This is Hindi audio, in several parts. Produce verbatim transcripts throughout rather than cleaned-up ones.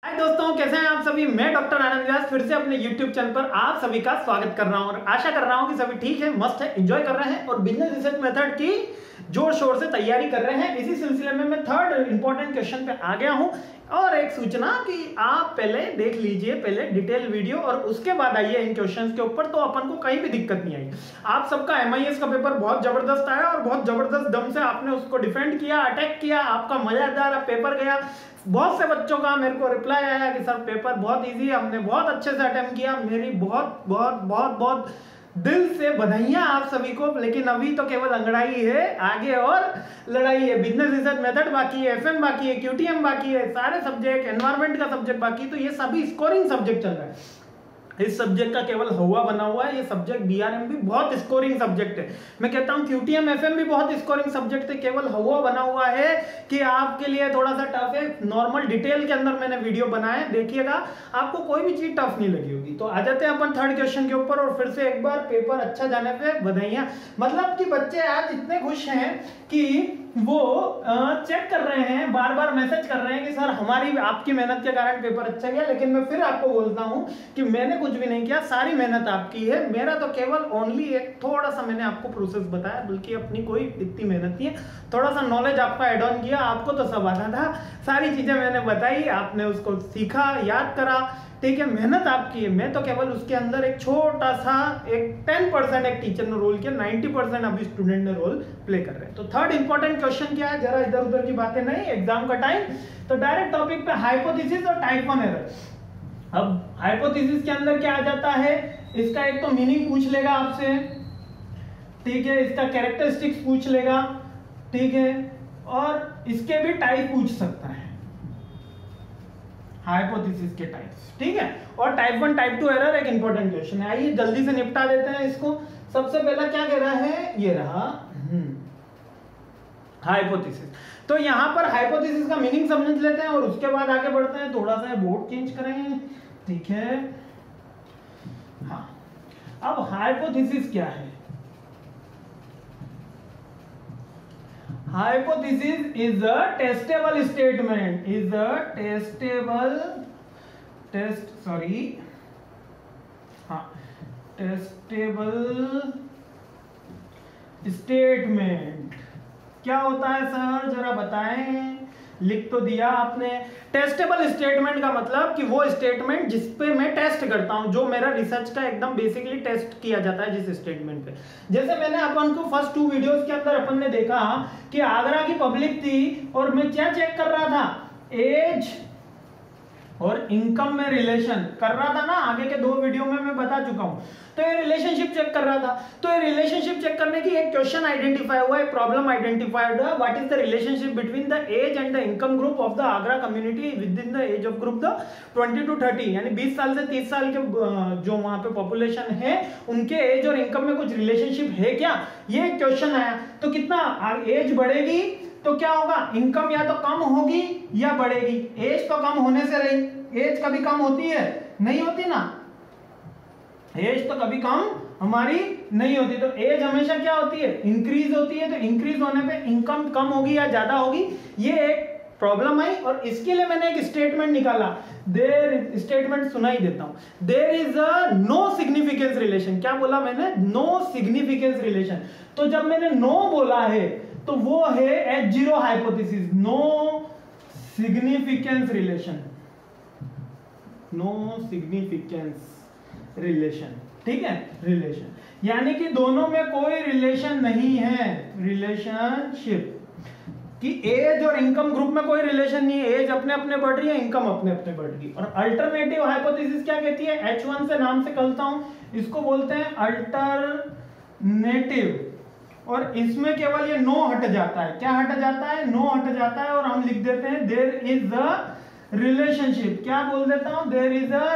हाय दोस्तों, कैसे हैं आप सभी। मैं डॉक्टर आनंद व्यास फिर से अपने यूट्यूब चैनल पर आप सभी का स्वागत कर रहा हूं और आशा कर रहा हूं कि सभी ठीक है, मस्त है, एंजॉय कर रहे हैं और बिजनेस रिसर्च मेथड की जोर शोर से तैयारी कर रहे हैं। इसी सिलसिले में मैं थर्ड इंपॉर्टेंट क्वेश्चन पे आ गया हूं और एक सूचना कि आप पहले देख लीजिए पहले डिटेल वीडियो और उसके बाद आइए इन क्वेश्चंस के ऊपर, तो अपन को कहीं भी दिक्कत नहीं आई। आप सबका एम आई एस का पेपर बहुत जबरदस्त आया और बहुत जबरदस्त दम से आपने उसको डिफेंड किया, अटैक किया, आपका मजेदार पेपर गया। बहुत से बच्चों का मेरे को रिप्लाई आया कि सर पेपर बहुत इजी है, हमने बहुत अच्छे से अटेम्प्ट किया। मेरी बहुत बहुत बहुत बहुत दिल से बधाइयां आप सभी को। लेकिन अभी तो केवल अंगड़ाई है, आगे और लड़ाई है। बिजनेस रिसर्च मेथड बाकी है, एफ एम बाकी है, क्यू टी एम बाकी है, सारे सब्जेक्ट, एनवायरमेंट का सब्जेक्ट बाकी, तो ये सभी स्कोरिंग सब्जेक्ट चल रहा है। इस सब्जेक्ट का केवल हवा बना हुआ है। ये सब्जेक्ट बी आर एम भी बहुत स्कोरिंग सब्जेक्ट है। मैं कहता हूँ Q T M F M भी बहुत स्कोरिंग सब्जेक्ट है, केवल हवा बना हुआ है कि आपके लिए थोड़ा सा टफ है। नॉर्मल डिटेल के अंदर मैंने वीडियो बनाया है, देखिएगा, आपको कोई भी चीज टफ नहीं लगी होगी। तो आ जाते हैं अपन थर्ड क्वेश्चन के ऊपर और फिर से एक बार पेपर अच्छा जाने पे बधाइयां। मतलब कि बच्चे आज इतने खुश हैं कि वो चेक कर रहे हैं, बार बार मैसेज कर रहे हैं कि सर हमारी आपकी मेहनत के कारण पेपर अच्छा गया। लेकिन मैं फिर आपको बोलता हूं कि मैंने कुछ भी नहीं किया, सारी मेहनत आपकी है। मेरा तो केवल ओनली एक थोड़ा सा मैंने आपको प्रोसेस बताया, बल्कि अपनी कोई इतनी मेहनत नहीं है। थोड़ा सा नॉलेज आपका एड ऑन किया, आपको तो सब आता था, सारी चीजें मैंने बताई, आपने उसको सीखा, याद करा, ठीक है, मेहनत आपकी है। मैं तो केवल उसके अंदर एक छोटा सा एक टेन परसेंट एक टीचर ने रोल किया, नाइंटी परसेंट अभी स्टूडेंट ने रोल प्ले कर रहे हैं। तो थर्ड इंपॉर्टेंट क्वेश्चन क्या है, जरा इधर उधर की बातें नहीं, एग्जाम का टाइम। तो डायरेक्ट टॉपिक पे हाइपोथेसिस और टाइप वन एरर। अब हाइपोथेसिस के अंदर क्या आ जाता है, इसका एक तो मीनिंग पूछ लेगा आपसे, ठीक है, इसका कैरेक्टरिस्टिक्स पूछ लेगा, ठीक है, और इसके भी टाइप पूछ सकता है, हाइपोथेसिस के टाइप्स, ठीक है। और type one type two error एक इंपॉर्टेंट क्वेश्चन है। आइए जल्दी से निपटा देते हैं इसको। सबसे पहला क्या कह रहा है, ये रहा हाइपोथेसिस। तो यहां पर हाइपोथेसिस का मीनिंग समझ लेते हैं और उसके बाद आगे बढ़ते हैं। थोड़ा सा बोर्ड चेंज करें, ठीक है। हाँ, अब हाइपोथेसिस क्या है। Hypothesis is a testable statement. Is a testable test sorry हाँ testable statement क्या होता है सर, जरा बताएं। लिख तो दिया आपने। टेस्टेबल स्टेटमेंट का मतलब कि वो स्टेटमेंट जिस पे मैं टेस्ट करता हूं, जो मेरा रिसर्च का एकदम बेसिकली टेस्ट किया जाता है जिस स्टेटमेंट पे। जैसे मैंने अपन को फर्स्ट टू वीडियोस के अंदर अपन ने देखा कि आगरा की पब्लिक थी और मैं क्या चेक कर रहा था, एज और इनकम में रिलेशन कर रहा था ना। आगे के दो वीडियो में मैं बता चुका हूं। तो ये रिलेशनशिप चेक कर रहा था। तो ये रिलेशनशिप चेक करने की एक क्वेश्चन आइडेंटिफाई हुआ, एक प्रॉब्लम आइडेंटिफाइड हुआ। What is the relationship between the age and the income group of the Agra community within the age of group the twenty to thirty, यानी बीस साल से तीस साल के जो वहां पे पॉपुलेशन है, उनके एज और इनकम में कुछ रिलेशनशिप है क्या, ये क्वेश्चन आया। तो कितना एज बढ़ेगी तो क्या होगा, इनकम या तो कम होगी या बढ़ेगी। एज तो कम होने से रही, एज कभी कम होती है, नहीं होती ना, एज तो कभी कम हमारी नहीं होती। तो एज हमेशा क्या होती है, इंक्रीज होती है। तो इंक्रीज होने पे इनकम कम होगी या ज्यादा होगी, ये एक प्रॉब्लम आई और इसके लिए मैंने एक स्टेटमेंट निकाला। देयर स्टेटमेंट सुनाई देता हूं। There is a no significance relation. क्या बोला मैंने, नो सिग्निफिकेंस रिलेशन। तो जब मैंने नो बोला है तो वो है H zero hypothesis, no significance relation, no significance relation, ठीक है, रिलेशन यानी कि दोनों में कोई रिलेशन नहीं है, रिलेशनशिप कि एज और इनकम ग्रुप में कोई रिलेशन नहीं है। एज अपने अपने बढ़ रही है, इनकम अपने अपने बढ़ रही है। और अल्टरनेटिव हाइपोथेसिस क्या कहती है, एच वन से नाम से कहता हूं, इसको बोलते हैं अल्टरनेटिव। और इसमें केवल ये नो हट जाता है। क्या हट जाता है, नो हट जाता है और हम लिख देते हैं देयर इज अ रिलेशनशिप। क्या बोल देता हूं, देयर इज अ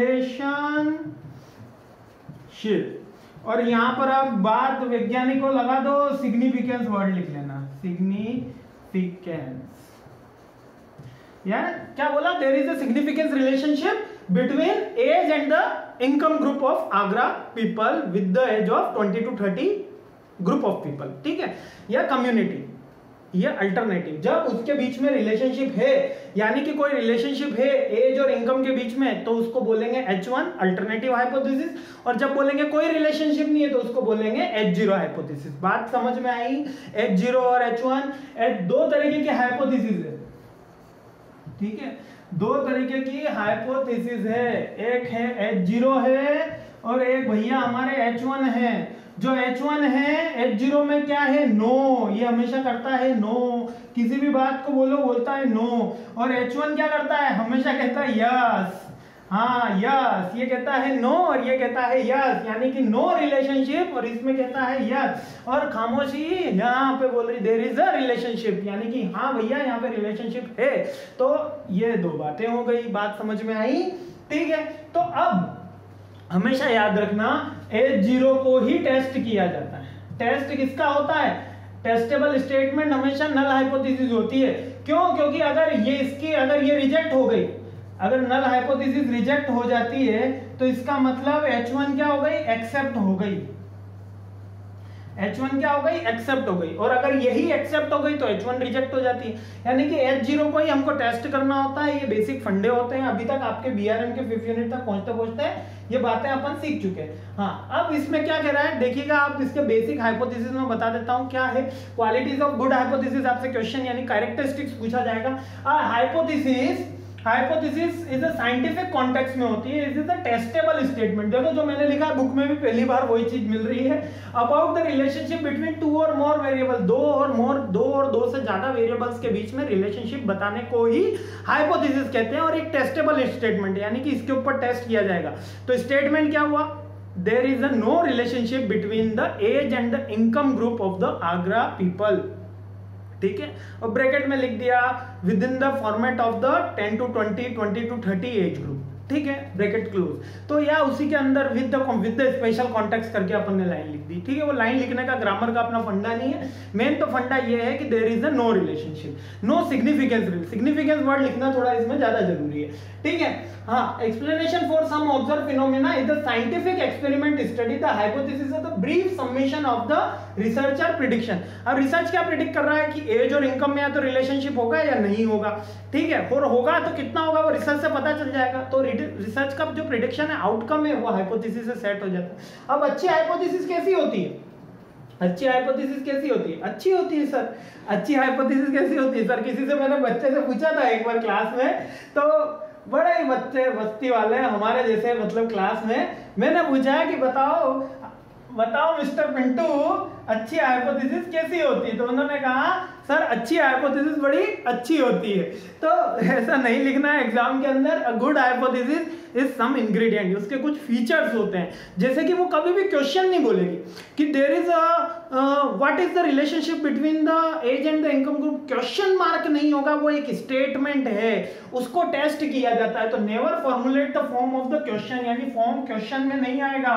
रिलेशनशिप। और यहां पर अब बात वैज्ञानिक को लगा दो, सिग्निफिकेंस वर्ड लिख लेना, सिग्निफिकेंस। यार क्या बोला, there is a significance relationship between age and the income group of Agra people with the age of twenty to thirty group of people, ठीक है, या कम्युनिटी। ये अल्टरनेटिव, जब उसके बीच में रिलेशनशिप है, यानी कि कोई रिलेशनशिप है एज और इनकम के बीच में तो उसको बोलेंगे एच वन अल्टरनेटिव हाइपोथेसिस, और जब बोलेंगे कोई रिलेशनशिप नहीं है तो उसको बोलेंगे एच जीरो हाइपोथेसिस। बात समझ में आई? एच जीरो और एच वन दो तरीके की हाइपोथेसिस है, ठीक है, दो तरीके की हाइपोथेसिस है, एक है एच जीरो है और एक भैया हमारे एच वन है। जो एच वन है एच जीरो में क्या है? नो, ये हमेशा करता है नो, किसी भी बात को बोलो बोलता है नो, और एच वन क्या करता है? हमेशा कहता है यस, हाँ यस, ये कहता है नो और ये कहता है यस, यानी कि नो रिलेशनशिप, और इसमें कहता है यस, और खामोशी यहाँ पे बोल रही देयर इज अ रिलेशनशिप, यानी कि हाँ भैया यहाँ पे रिलेशनशिप है। तो ये दो बातें हो गई, बात समझ में आई? ठीक है, तो अब हमेशा याद रखना एच जीरो को ही टेस्ट किया जाता है। टेस्ट किसका होता है? टेस्टेबल स्टेटमेंट हमेशा नल हाइपोथेसिस होती है। क्यों? क्योंकि अगर ये इसकी अगर ये रिजेक्ट हो गई, अगर नल हाइपोथेसिस रिजेक्ट हो जाती है तो इसका मतलब एच वन क्या हो गई? एक्सेप्ट हो गई। एच वन क्या हो गई? एक्सेप्ट हो गई, और अगर यही एक्सेप्ट हो गई तो एच वन रिजेक्ट हो जाती है। यानी कि एच जीरो को ही हमको टेस्ट करना होता है। ये बेसिक फंडे होते हैं, अभी तक आपके बीआरएम के फिफ्थ यूनिट तक पहुंचते पहुंचते ये बातें अपन सीख चुके हैं। हाँ, अब इसमें क्या कह रहा है देखिएगा आप, इसके बेसिक हाइपोथेसिस में बता देता हूं क्या है। क्वालिटीज ऑफ गुड हाइपोथेसिस आपसे क्वेश्चन यानी कैरेक्टरिस्टिक्स पूछा जाएगा। Hypothesis hypothesis is a scientific context में होती है, it is a testable statement. देखो जो मैंने लिखा है बुक में भी पहली बार वही चीज मिल रही है। About the relationship between two और मोर वेरिएबल, दो और मोर दो और दो से ज्यादा वेरिएबल्स के बीच में रिलेशनशिप बताने को ही हाइपोथेसिस कहते हैं, और एक टेस्टेबल स्टेटमेंट यानी कि इसके ऊपर टेस्ट किया जाएगा। तो स्टेटमेंट क्या हुआ? There is a no relationship between the age and the income group of the Agra people, ठीक है, और ब्रैकेट में लिख दिया within the format of the ten to twenty, twenty to thirty age group, ठीक है, ब्रैकेट क्लोज। तो या उसी के अंदर with the with the special context करके अपन ने लाइन लिख दी, ठीक है। वो लाइन लिखने का ग्रामर का अपना फंडा नहीं है, मेन तो फंडा ये है कि there is a no relationship, no significance. Significance word लिखना थोड़ा इसमें ज्यादा जरूरी है, ठीक है। हाँ, explanation for some observe phenomena is the scientific experiment study the hypothesis of the brief summation of the researcher prediction. अब रिसर्च क्या प्रिडिक्ट कर रहा है कि एज और इनकम में या तो रिलेशनशिप होगा या नहीं होगा, ठीक है, और होगा तो कितना होगा वो रिसर्च से पता चल जाएगा। तो रिसर्च का जो प्रिडिक्शन है, आउटकम है, वो हाइपोथेसिस से सेट हो जाता है। अब अच्छी हाइपोथेसिस कैसी होती है? अच्छी हाइपोथेसिस कैसी होती है? अच्छी होती है सर। अच्छी हाइपोथेसिस कैसी होती है सर? किसी से मैंने बच्चे से पूछा था एक बार क्लास में, तो बड़े ही बच्चे बस्ती वाले हमारे जैसे मतलब क्लास में, मैंने पूछा कि बताओ बताओ मिस्टर पिंटू अच्छी हाइपोथेसिस कैसी होती है? तो उन्होंने कहा सर अच्छी हाइपोथेसिस बड़ी अच्छी होती है। तो ऐसा नहीं लिखना है एग्जाम के अंदर। A good hypothesis is some ingredient, उसके कुछ फीचर्स होते हैं, जैसे कि वो कभी भी क्वेश्चन नहीं बोलेगी कि there is a what is the relationship between the age and the income group, question mark नहीं होगा, वो एक स्टेटमेंट है, उसको टेस्ट किया जाता है। तो never formulate the form of the question, यानी फॉर्म क्वेश्चन में नहीं आएगा,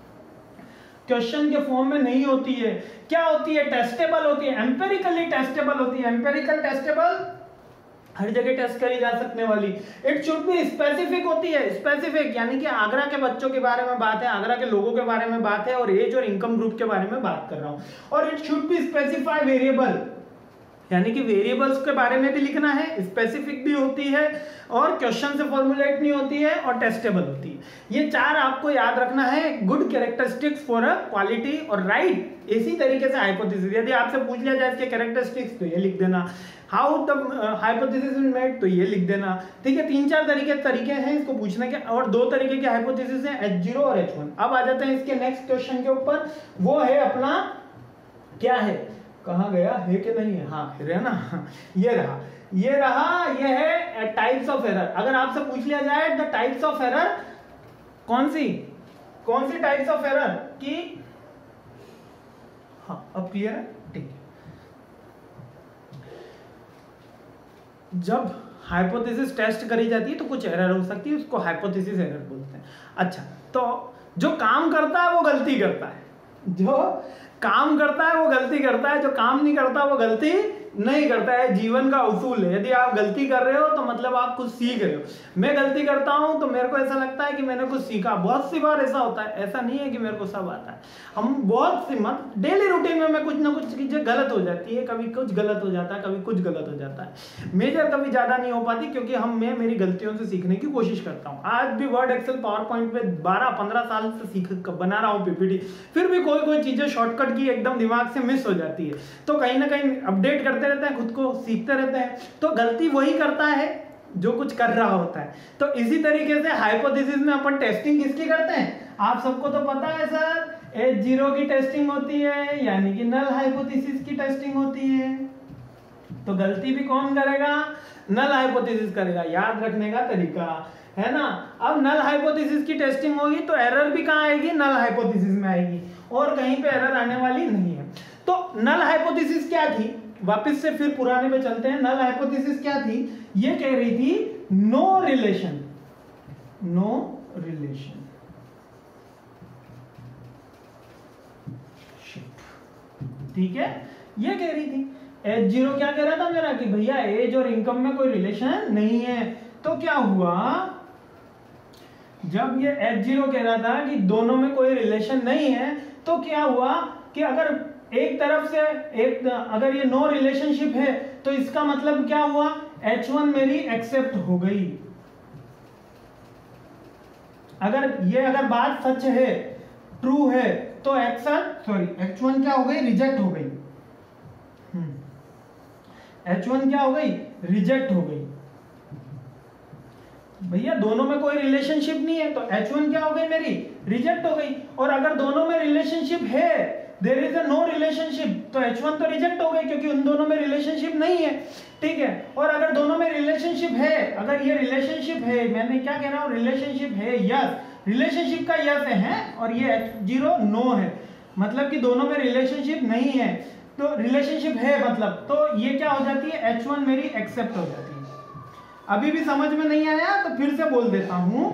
क्वेश्चन के फॉर्म में नहीं होती है। क्या होती है? टेस्टेबल होती है, एम्पेरिकली टेस्टेबल होती है। एम्पेरिकल टेस्टेबल हर जगह टेस्ट करी जा सकने वाली। इट शुड बी स्पेसिफिक होती है, स्पेसिफिक यानी कि आगरा के बच्चों के बारे में बात है, आगरा के लोगों के बारे में बात है, और एज और इनकम ग्रुप के बारे में बात कर रहा हूं। और it should be specify variable, यानी कि वेरिएबल्स के बारे में भी लिखना है, स्पेसिफिक भी होती है, और क्वेश्चन से फॉर्मुलेट नहीं होती है, और टेस्टेबल होती है। ये चार आपको याद रखना है, good characteristics for a quality और राइट। इसी तरीके से हाइपोथेसिस, यदि आपसे पूछ लिया जाए इसके कैरेक्टरिस्टिक्स तो ये लिख देना, how the hypothesis is made तो ये लिख देना, ठीक है। तीन चार तरीके तरीके हैं इसको पूछने के, और दो तरीके के हाइपोथेसिस हैं, एच जीरो और एच वन। अब आ जाते हैं इसके नेक्स्ट क्वेश्चन के ऊपर, वो है अपना क्या है, कहाँ गया है कि नहीं है, हाँ है ना, ये रहा ये रहा ये है टाइप्स ऑफ एरर। अगर आपसे पूछ लिया जाए द टाइप्स ऑफ एरर, कौन सी कौन सी टाइप्स ऑफ एरर की, हाँ अब क्लियर है, ठीक है। जब हाइपोथेसिस टेस्ट करी जाती है तो कुछ एरर हो सकती है, उसको हाइपोथेसिस एरर बोलते हैं। अच्छा, तो जो काम करता है वो गलती करता है, जो काम करता है वो गलती करता है, जो काम नहीं करता वो गलती नहीं करता है, जीवन का उसूल है। यदि आप गलती कर रहे हो तो मतलब आप कुछ सीख रहे हो। मैं गलती करता हूं तो मेरे को ऐसा लगता है कि मैंने कुछ सीखा। बहुत सी बार ऐसा होता है, ऐसा नहीं है कि मेरे को सब आता है। हम बहुत सी मत डेली रूटीन में मैं कुछ ना कुछ चीजें गलत हो जाती है, कभी कुछ गलत हो जाता है, कभी कुछ गलत हो जाता है। मेजर कभी ज्यादा नहीं हो पाती, क्योंकि हम मैं मेरी गलतियों से सीखने की कोशिश करता हूँ। आज भी वर्ड एक्सेल पावर पॉइंट पे बारह पंद्रह साल से सीख बना रहा हूँ पीपीटी, फिर भी कोई कोई चीजें शॉर्टकट की एकदम दिमाग से मिस हो जाती है। तो कहीं ना कहीं अपडेट करते रहते हैं, खुद को सीखते रहते हैं। तो गलती वही करता है जो कुछ कर रहा होता है। तो इसी तरीके से हाइपोथेसिस में अपन टेस्टिंग किसकी करते हैं, आप सबको तो पता है सर, एच जीरो की टेस्टिंग होती है, यानी कि नल हाइपोथेसिस की टेस्टिंग होती है। तो गलती भी कौन करेगा, नल हाइपोथेसिस करेगा। याद रखने का तरीका है ना। अब नल हाइपोथेसिस की टेस्टिंग होगी तो एरर भी कहां आएगी, नल हाइपोथेसिस में आएगी, और कहीं पे एरर आने वाली नहीं है। तो नल हाइपोथेसिस क्या थी, वापस से फिर पुराने पे चलते हैं। नल हाइपोथेसिस क्या थी, ये कह रही थी नो रिलेशन, नो रिलेशन, ठीक है, ये कह रही थी। एच जीरो क्या कह रहा था मेरा कि भैया एज और इनकम में कोई रिलेशन नहीं है। तो क्या हुआ, जब ये एच जीरो कह रहा था कि दोनों में कोई रिलेशन नहीं है, तो क्या हुआ कि अगर एक तरफ से एक, अगर ये नो रिलेशनशिप है तो इसका मतलब क्या हुआ, एच वन मेरी एक्सेप्ट हो गई। अगर ये अगर बात सच है, ट्रू है, तो एक्शन सॉरी एच वन क्या हो गई, रिजेक्ट हो गई। एच वन क्या हो गई, रिजेक्ट हो गई। भैया दोनों में कोई रिलेशनशिप नहीं है, तो एच वन क्या हो गई, मेरी रिजेक्ट हो गई। और अगर दोनों में रिलेशनशिप है, there is a no relationship, तो एच वन तो रिजेक्ट हो गई, क्योंकि उन दोनों में रिलेशनशिप नहीं है, ठीक है। और अगर दोनों में रिलेशनशिप है, अगर ये रिलेशनशिप है, मैंने क्या कह रहा हूं, रिलेशनशिप है, यस, रिलेशनशिप का यस है, और ये एच जीरो नो है, मतलब कि दोनों में रिलेशनशिप नहीं है। तो रिलेशनशिप है मतलब, तो ये क्या हो जाती है, एच वन मेरी एक्सेप्ट हो जाती है। अभी भी समझ में नहीं आया तो फिर से बोल देता हूं।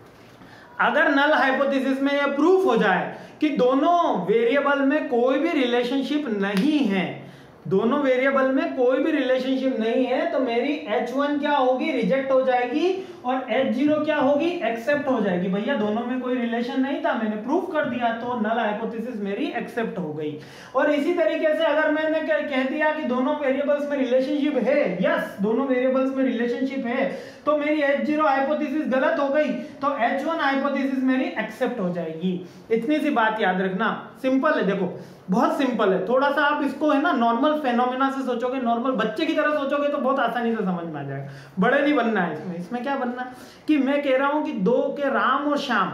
अगर नल हाइपोथेसिस में यह प्रूफ हो जाए कि दोनों वेरिएबल में कोई भी रिलेशनशिप नहीं है, दोनों वेरिएबल में कोई भी रिलेशनशिप नहीं है, तो मेरी एच वन क्या होगी, रिजेक्ट हो जाएगी, और एच जीरो क्या होगी, एक्सेप्ट हो जाएगी। भैया दोनों में कोई रिलेशन नहीं था, मैंने प्रूफ कर दिया, तो नल हाइपोथेसिस मेरी एक्सेप्ट हो गई। और इसी तरीके से अगर मैंने कह दिया कि दोनों वेरिएबल्स में रिलेशनशिप है, यस दोनों वेरिएबल्स में रिलेशनशिप है, तो मेरी एच जीरो हाइपोथेसिस गलत हो गई, तो एच वन हाइपोथेसिस मेरी एक्सेप्ट हो जाएगी। इतनी सी बात याद रखना, सिंपल है, देखो बहुत सिंपल है। थोड़ा सा आप इसको है ना नॉर्मल फेनोमेना से सोचोगे, नॉर्मल बच्चे की तरह सोचोगे तो बहुत आसानी से समझ में आ जाएगा। बड़े नहीं बनना है इसमें। इसमें क्या बनना कि मैं कह रहा हूं कि दो के राम और श्याम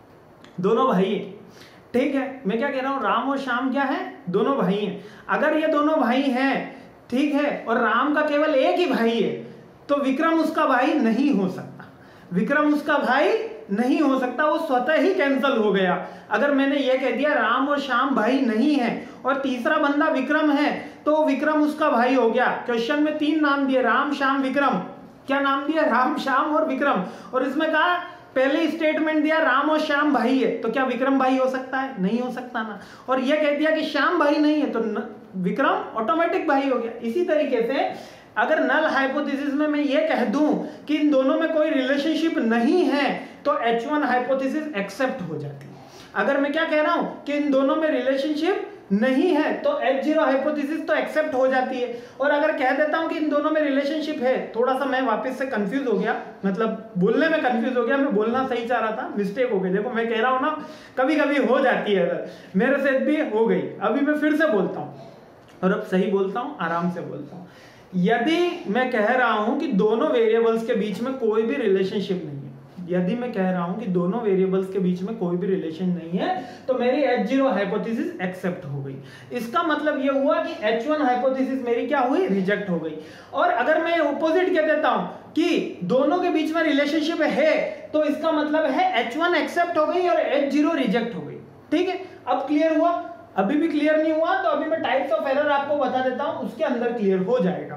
दोनों भाई हैं, ठीक है। मैं क्या कह रहा हूं, राम और श्याम क्या है, दोनों भाई हैं। अगर ये दोनों भाई हैं, ठीक है, और राम का केवल एक ही भाई है, तो विक्रम उसका भाई नहीं हो सकता। विक्रम उसका भाई नहीं हो सकता, वो स्वतः ही कैंसिल हो गया। अगर मैंने ये कह दिया राम और श्याम भाई नहीं है, और तीसरा बंदा विक्रम है, तो विक्रम उसका भाई हो गया। क्वेश्चन में तीन नाम दिए, राम श्याम विक्रम। क्या नाम दिया, राम श्याम और विक्रम। और इसमें कहा पहले स्टेटमेंट दिया राम और श्याम भाई है, तो क्या विक्रम भाई हो सकता है, नहीं हो सकता ना। और ये कह दिया कि श्याम भाई नहीं है, तो विक्रम ऑटोमेटिक भाई हो गया। इसी तरीके से अगर नल हाइपोथेसिस में मैं ये कह दूं कि इन दोनों में कोई रिलेशनशिप नहीं है, तो एच वन हाइपोथेसिस एक्सेप्ट हो जाती है। अगर मैं क्या कह रहा हूं कि इन दोनों में रिलेशनशिप नहीं है, तो एच जीरो हाइपोथेसिस तो एक्सेप्ट हो जाती है। और अगर कह देता हूं कि इन दोनों में रिलेशनशिप है, थोड़ा सा मैं वापस से कंफ्यूज हो गया, मतलब बोलने में कंफ्यूज हो गया, मैं बोलना सही चाह रहा था, मिस्टेक हो गई। देखो मैं कह रहा हूं ना, कभी कभी हो जाती है, मेरे से भी हो गई। अभी मैं फिर से बोलता हूं, और अब सही बोलता हूं, आराम से बोलता हूं। यदि मैं कह रहा हूं कि दोनों वेरिएबल्स के बीच में कोई भी रिलेशनशिप नहीं है, यदि मैं कह रहा हूं कि दोनों वेरिएबल्स के बीच में कोई भी रिलेशन नहीं है, तो मेरी एच जीरो हाइपोथेसिस एक्सेप्ट हो गई। इसका मतलब यह हुआ कि एच वन हाइपोथेसिस मेरी क्या हुई, रिजेक्ट हो गई। और अगर मैं ऑपोजिट कह देता हूं कि दोनों के बीच में रिलेशनशिप है, तो इसका मतलब है एच वन एक्सेप्ट हो गई और एच जीरो रिजेक्ट हो गई। ठीक है, अब क्लियर हुआ? अभी भी क्लियर नहीं हुआ तो अभी मैं टाइप्स ऑफ एरर आपको बता देता हूं, उसके अंदर क्लियर हो जाएगा।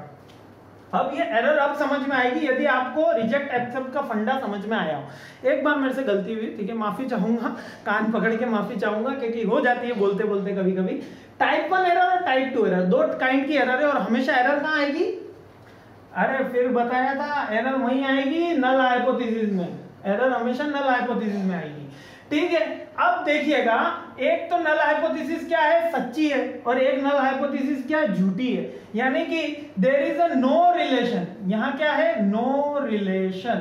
अब ये एरर अब समझ में आएगी यदि आपको रिजेक्ट एक्सेप्ट का फंडा समझ में आया हो। एक बार मेरे से गलती हुई, ठीक है, माफी चाहूंगा, कान पकड़ के माफी चाहूंगा, क्योंकि हो जाती है बोलते बोलते कभी कभी। टाइप वन एरर और टाइप टू एरर दो काइंड की एरर है, और हमेशा एरर कहाँ आएगी? अरे फिर बताया था एरर वहीं आएगी नल हाइपोथेसिस में, एरर हमेशा नल हाइपोथेसिस में आएगी। ठीक है, अब देखिएगा, एक तो नल हाइपोथेसिस क्या है? सच्ची है, और एक नल हाइपोथेसिस क्या है? झूठी है। यानी कि there is a no relation, यहां क्या है? No relation.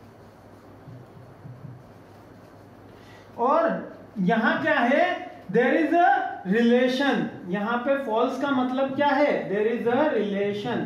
और यहां क्या है? There is a relation. यहां पे फॉल्स का मतलब क्या है? There is a relation.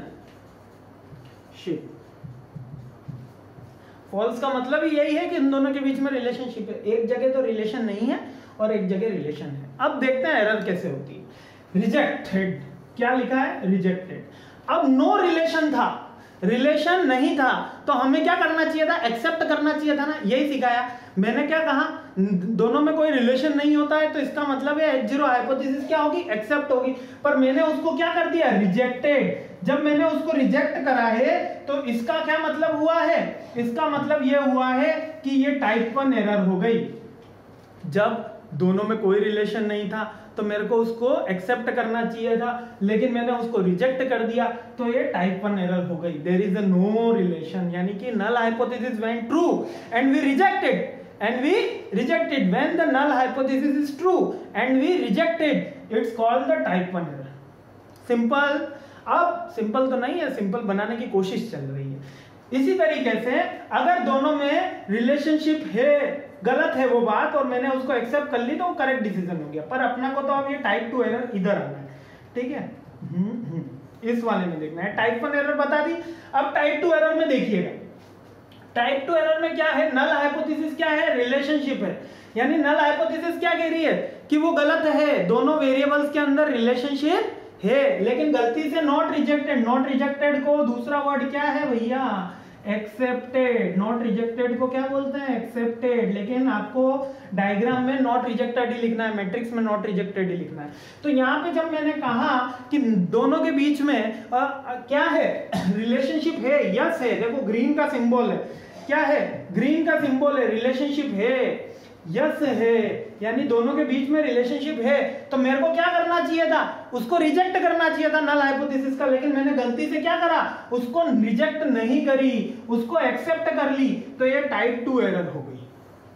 False का मतलब ही यही है कि इन दोनों के बीच में रिलेशनशिप है। एक जगह तो रिलेशन नहीं है और एक जगह रिलेशन है। अब देखते हैं एरर कैसे होती है। रिजेक्टेड, क्या लिखा है? रिजेक्टेड। अब नो रिलेशन था, रिलेशन नहीं था, तो हमें क्या करना चाहिए था? एक्सेप्ट करना चाहिए था ना, यही सिखाया मैंने। क्या कहा? दोनों में कोई रिलेशन नहीं होता है तो इसका मतलब है एच जीरो हाइपोथेसिस क्या होगी? एक्सेप्ट होगी। पर मैंने उसको क्या कर दिया? रिजेक्टेड। जब मैंने उसको रिजेक्ट करा है तो इसका क्या मतलब हुआ है? इसका मतलब यह हुआ है कि ये टाइप वन एरर हो गई। जब दोनों में कोई रिलेशन नहीं था तो मेरे को उसको एक्सेप्ट करना चाहिए था, लेकिन मैंने उसको रिजेक्ट कर दिया, तो ये टाइप वन एरर हो गई। There is a no relation, यानी कि null hypothesis went true and we rejected and we rejected when the null hypothesis is true and we rejected, it's called the type one error. Simple. अब सिंपल तो नहीं है, सिंपल बनाने की कोशिश चल रही है। इसी तरीके से अगर दोनों में रिलेशनशिप है, गलत है वो बात, और मैंने उसको एक्सेप्ट कर ली तो वो करेक्ट डिसीजन हो गया। पर अपना को तो अब ये टाइप टू एरर इधर आना है। ठीक है, इस वाले में देखना है। टाइप वन एरर बता दी। अब टाइप टू एरर में देखिएगा, टाइप टू एरर में क्या है? नल हाइपोथेसिस क्या है? रिलेशनशिप है। यानी नल हाइपोथेसिस क्या कह रही है? कि वो गलत है, दोनों वेरिएबल्स के अंदर रिलेशनशिप है, लेकिन गलती से नॉट रिजेक्टेड। नॉट रिजेक्टेड को दूसरा वर्ड क्या है भैया? एक्सेप्टेड। नॉट रिजेक्टेड को क्या बोलते हैं? एक्सेप्टेड। लेकिन आपको डायग्राम में नॉट रिजेक्टेड ही लिखना है, मैट्रिक्स में नॉट रिजेक्टेड ही लिखना है। तो यहाँ पे जब मैंने कहा कि दोनों के बीच में आ, आ, क्या है? रिलेशनशिप है, यस है। देखो ग्रीन का सिंबल है, क्या है? ग्रीन का सिंबल है, रिलेशनशिप है, यस है, यानी दोनों के बीच में रिलेशनशिप है। तो मेरे को क्या करना चाहिए था? उसको रिजेक्ट करना चाहिए था नल हाइपोथेसिस का, लेकिन मैंने गलती से क्या करा? उसको रिजेक्ट नहीं करी, उसको एक्सेप्ट कर ली, तो ये टाइप टू एरर हो गई।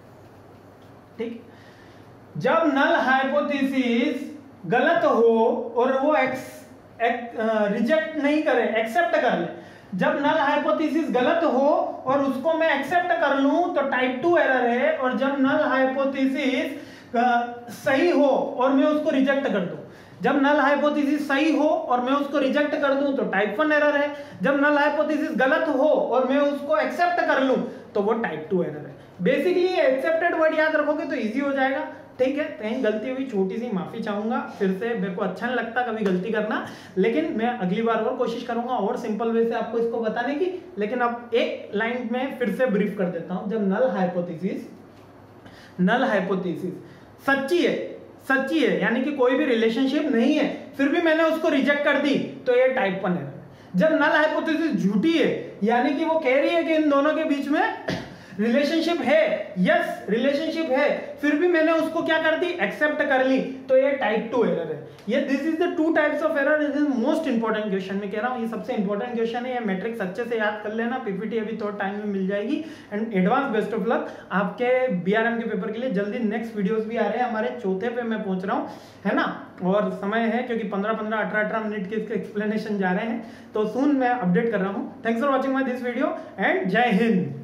ठीक, जब नल हाइपोथेसिस गलत हो और वो एक्स एक, रिजेक्ट नहीं करे, एक्सेप्ट कर ले। जब नल हाइपोथेसिस गलत हो और उसको मैं एक्सेप्ट कर लूं तो टाइप टू एरर है, और जब नल हाइपोथेसिस सही हो और मैं उसको रिजेक्ट कर दूं, जब नल हाइपोथेसिस सही हो और मैं उसको रिजेक्ट कर दूं तो टाइप वन एरर है। जब नल हाइपोथेसिस गलत हो और मैं उसको एक्सेप्ट कर लूं तो वो टाइप टू एरर है। बेसिकली ये एक्सेप्टेड वर्ड याद रखोगे तो इजी हो जाएगा। ठीक है, कहीं गलती हुई छोटी सी माफी चाहूंगा, फिर से मेरे को अच्छा नहीं लगता कभी गलती करना, लेकिन मैं अगली बार और कोशिश करूंगा और सिंपल वे से आपको इसको बताने की। लेकिन अब एक लाइन में फिर से ब्रीफ कर देता हूं। जब नल हाइपोथेसिस नल हाइपोथेसिस सच्ची है, सच्ची है यानी कि कोई भी रिलेशनशिप नहीं है, फिर भी मैंने उसको रिजेक्ट कर दी तो ये टाइप वन है। जब नल हाइपोथेसिस झूठी है यानी कि वो कह रही है कि इन दोनों के बीच में रिलेशनशिप है, यस रिलेशनशिप है, फिर भी मैंने उसको क्या कर दी? एक्सेप्ट कर ली, तो ये टाइप टू एरर है। ये this is the two types of error. This is most important question. मैं कह रहा हूं ये सबसे इंपॉर्टेंट क्वेश्चन है। ये मैट्रिक्स अच्छे से याद कर लेना, पीपीटी अभी थोड़ा टाइम में मिल जाएगी। And advance best of luck आपके बीआरएम के पेपर के लिए। जल्दी नेक्स्ट वीडियोस भी आ रहे हैं, हमारे चौथे पे मैं पहुंच रहा हूं, है ना, और समय है क्योंकि पंद्रह पंद्रह अठारह अठारह मिनट के इसके एक्सप्लेनेशन जा रहे हैं, तो सून मैं अपडेट कर रहा हूं। Thanks for watching my this video and जय हिंद।